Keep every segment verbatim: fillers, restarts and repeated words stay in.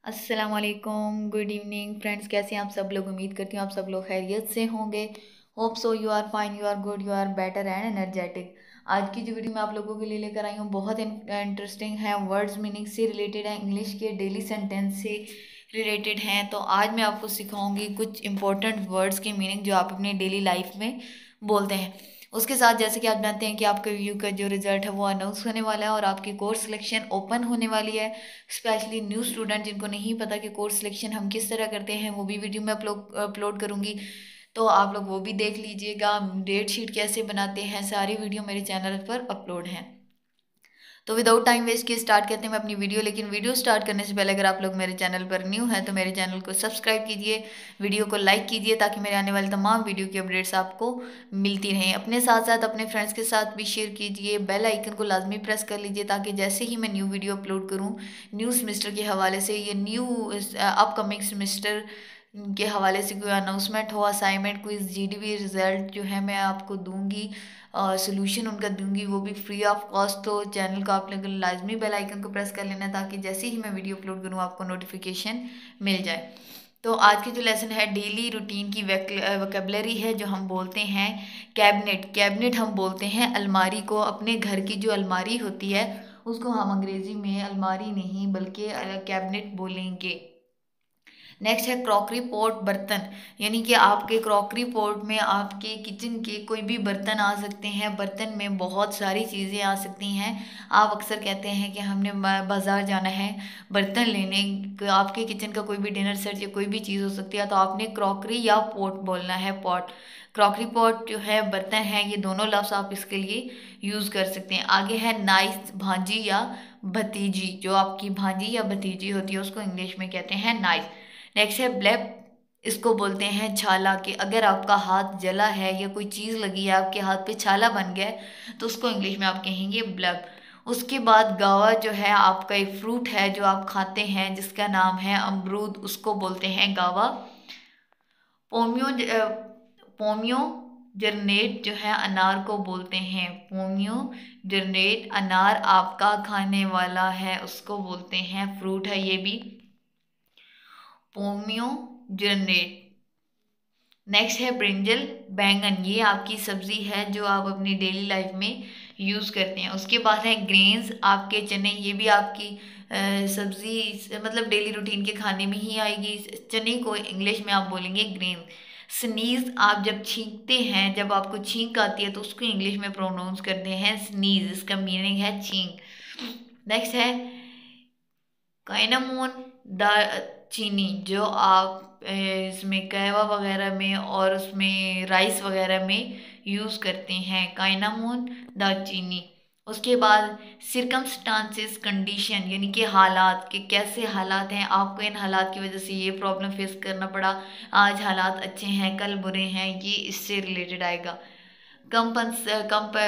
अस्सलाम वालेकुम, good evening friends. कैसे हैं आप सब लोग? उम्मीद करती हूँ आप सब लोग खैरियत से होंगे। Hope so you are fine, you are good, you are better and energetic. आज की जो वीडियो मैं आप लोगों के लिए लेकर आई हूँ बहुत इंटरेस्टिंग है, वर्ड्स मीनिंग से रिलेटेड है, इंग्लिश के डेली सेंटेंस से रिलेटेड हैं। तो आज मैं आपको सिखाऊंगी कुछ इंपॉर्टेंट वर्ड्स के मीनिंग जो आप अपने डेली लाइफ में बोलते हैं। उसके साथ जैसे कि आप जानते हैं कि आपके व्यू का जो रिजल्ट है वो अनाउंस होने वाला है और आपकी कोर्स सिलेक्शन ओपन होने वाली है। स्पेशली न्यू स्टूडेंट जिनको नहीं पता कि कोर्स सिलेक्शन हम किस तरह करते हैं, वो भी वीडियो में अपलोड अपलोड करूँगी, तो आप लोग वो भी देख लीजिएगा। डेट शीट कैसे बनाते हैं, सारी वीडियो मेरे चैनल पर अपलोड हैं। तो विदाउट टाइम वेस्ट किए स्टार्ट करते हैं मैं अपनी वीडियो। लेकिन वीडियो स्टार्ट करने से पहले अगर आप लोग मेरे चैनल पर न्यू हैं तो मेरे चैनल को सब्सक्राइब कीजिए, वीडियो को लाइक कीजिए ताकि मेरे आने वाले तमाम वीडियो की अपडेट्स आपको मिलती रहें। अपने साथ साथ अपने फ्रेंड्स के साथ भी शेयर कीजिए, बेल आइकन को लाजमी प्रेस कर लीजिए ताकि जैसे ही मैं न्यू वीडियो अपलोड करूँ न्यू सेमेस्टर के हवाले से, ये न्यू अपकमिंग सेमेस्टर के हवाले से कोई अनाउंसमेंट हो, असाइनमेंट, कोई जीडीवी रिजल्ट जो है मैं आपको दूंगी, सोल्यूशन उनका दूंगी, वो भी फ्री ऑफ कॉस्ट। तो चैनल को आप लोग लाजमी बेल आइकन को प्रेस कर लेना ताकि जैसे ही मैं वीडियो अपलोड करूँ आपको नोटिफिकेशन मिल जाए। तो आज की जो लेसन है डेली रूटीन की वोकेबलरी है जो हम बोलते हैं कैबिनेट। कैबिनेट हम बोलते हैं अलमारी को। अपने घर की जो अलमारी होती है उसको हम अंग्रेजी में अलमारी नहीं बल्कि कैबिनेट बोलेंगे। नेक्स्ट है क्रॉकरी पॉट, बर्तन, यानी कि आपके क्रॉकरी पॉट में आपके किचन के कोई भी बर्तन आ सकते हैं। बर्तन में बहुत सारी चीज़ें आ सकती हैं। आप अक्सर कहते हैं कि हमने बाज़ार जाना है बर्तन लेने, आपके किचन का कोई भी डिनर सेट या कोई भी चीज़ हो सकती है, तो आपने क्रॉकरी या पॉट बोलना है। पॉट, क्रॉकरी पॉट जो है बर्तन है, ये दोनों लफ्ज़ आप इसके लिए यूज़ कर सकते हैं। आगे है नाइस, भांजी या भतीजी, जो आपकी भांजी या भतीजी होती है उसको इंग्लिश में कहते हैं नाइस। नेक्स्ट है ब्लैक, इसको बोलते हैं छाला। कि अगर आपका हाथ जला है या कोई चीज़ लगी है आपके हाथ पे छाला बन गया है तो उसको इंग्लिश में आप कहेंगे ब्लब। उसके बाद गावा जो है आपका एक फ्रूट है जो आप खाते हैं जिसका नाम है अमरूद, उसको बोलते हैं गावा। पोमियो पोमियो जरनेट जो है अनार को बोलते हैं पोमियो जरनेट। अनार आपका खाने वाला है उसको बोलते हैं फ्रूट है ये भी पोमियो जरनेट। नेक्स्ट है ब्रिंजल, बैंगन, ये आपकी सब्जी है जो आप अपनी डेली लाइफ में यूज़ करते हैं। उसके बाद है ग्रेन्स, आपके चने, ये भी आपकी सब्जी मतलब डेली रूटीन के खाने में ही आएगी। चने को इंग्लिश में आप बोलेंगे ग्रेन। स्नीज, आप जब छींकते हैं, जब आपको छींक आती है तो उसको इंग्लिश में प्रोनाउंस करते हैं स्नीज, इसका मीनिंग है छींक। नेक्स्ट है काइनामोन, दालचीनी, जो आप इसमें कहवा वगैरह में और उसमें राइस वगैरह में यूज़ करते हैं, काइनामोन दालचीनी। उसके बाद सिरकमस्टांसेस, कंडीशन, यानी कि हालात, कि कैसे हालात हैं, आपको इन हालात की वजह से ये प्रॉब्लम फेस करना पड़ा, आज हालात अच्छे हैं कल बुरे हैं, ये इससे रिलेटेड आएगा। कंपन्स कंप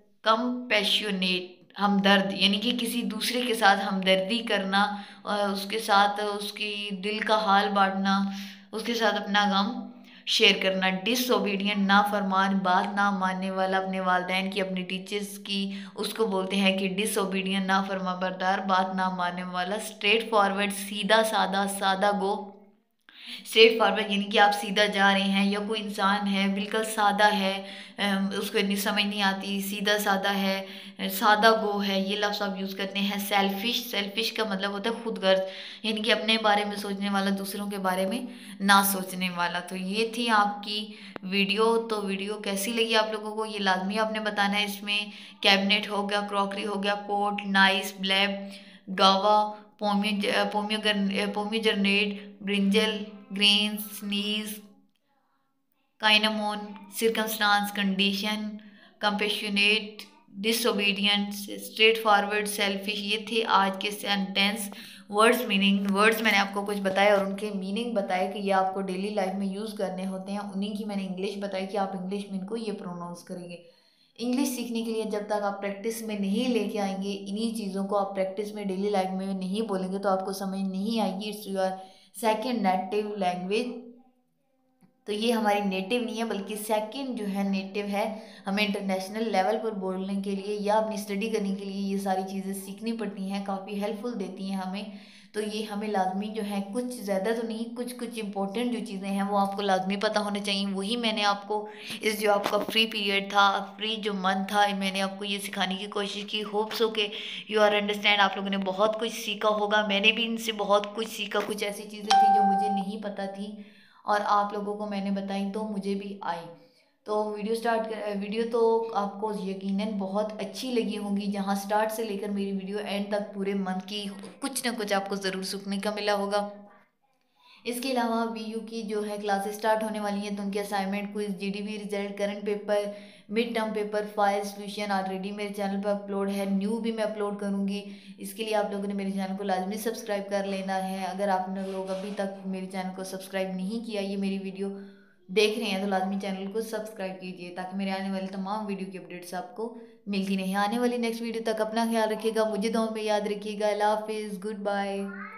कंपेशनेट, हमदर्द, यानी कि किसी दूसरे के साथ हमदर्दी करना, और उसके साथ उसकी दिल का हाल बांटना, उसके साथ अपना गम शेयर करना। डिसओबीडियंट, नाफरमान, बात ना मानने वाला, अपने वालदैन की, अपने टीचर्स की, उसको बोलते हैं कि डिसओबीडियंट, नाफरमाबरदार, बात ना मानने वाला। स्ट्रेट फॉरवर्ड, सीधा सादा, सादा गो, स्ट्रेट फॉरवर्ड यानी कि आप सीधा जा रहे हैं, या कोई इंसान है बिल्कुल सादा है, उसको इतनी समझ नहीं आती, सीधा सादा है, सादा गो है, ये लफ्ज़ आप यूज़ करते हैं। सेल्फिश, सेल्फिश का मतलब होता है खुदगर्ज, यानी कि अपने बारे में सोचने वाला, दूसरों के बारे में ना सोचने वाला। तो ये थी आपकी वीडियो। तो वीडियो कैसी लगी आप लोगों को ये लाजमी आपने बताना है। इसमें कैबिनेट हो गया, क्रॉकरी हो गया, पोर्ट, नाइस, ब्लैब, गावा, पोमियो पोमियो pomegranate, brinjal, grain, sneeze, cinnamon, circumstance, condition, compassionate, disobedient, straightforward, selfish. ये थे आज के सेंटेंस वर्ड्स मीनिंग। वर्ड्स मैंने आपको कुछ बताया और उनके मीनिंग बताए कि ये आपको डेली लाइफ में यूज़ करने होते हैं। उन्हीं की मैंने इंग्लिश बताई कि आप इंग्लिश में इनको ये प्रोनाउंस करेंगे। इंग्लिश सीखने के लिए जब तक आप प्रैक्टिस में नहीं लेके आएंगे, इन्हीं चीज़ों को आप प्रैक्टिस में डेली लाइफ में नहीं बोलेंगे तो आपको समझ नहीं आएगी। It's your second native language. तो ये हमारी नेटिव नहीं है बल्कि सेकंड जो है नेटिव है। हमें इंटरनेशनल लेवल पर बोलने के लिए या अपनी स्टडी करने के लिए ये सारी चीज़ें सीखनी पड़ती हैं, काफ़ी हेल्पफुल देती हैं हमें। तो ये हमें लाजमी जो है, कुछ ज़्यादा तो नहीं, कुछ कुछ इंपॉर्टेंट जो चीज़ें हैं वो आपको लाजमी पता होने चाहिए। वही मैंने आपको इस जो आपका फ्री पीरियड था, फ्री जो मंथ था, मैंने आपको ये सिखाने की कोशिश की। होप्स हो के यू आर अंडरस्टैंड, आप लोगों ने बहुत कुछ सीखा होगा। मैंने भी इनसे बहुत कुछ सीखा, कुछ ऐसी चीज़ें थी जो मुझे नहीं पता थी और आप लोगों को मैंने बताई तो मुझे भी आई। तो वीडियो स्टार्ट कर वीडियो तो आपको यकीनन बहुत अच्छी लगी होंगी, जहाँ स्टार्ट से लेकर मेरी वीडियो एंड तक पूरे मंथ की कुछ ना कुछ आपको ज़रूर सीखने का मिला होगा। इसके अलावा वी यू की जो है क्लासेस स्टार्ट होने वाली हैं, तो उनके assignment, quiz, GDB result, current paper, mid term paper, file solution already मेरे चैनल पर अपलोड है, न्यू भी मैं अपलोड करूँगी। इसके लिए आप लोगों ने मेरे चैनल को लाजमी सब्सक्राइब कर लेना है। अगर आपने लोग अभी तक मेरे चैनल को सब्सक्राइब नहीं किया, ये मेरी वीडियो देख रहे हैं, तो लाजमी चैनल को सब्सक्राइब कीजिए ताकि मेरे आने वाली तमाम वीडियो की अपडेट्स आपको मिलती रहें। आने वाली नेक्स्ट वीडियो तक अपना ख्याल रखिएगा, मुझे दुआ में याद रखिएगा। अल्लाह हाफिज़, गुड बाय।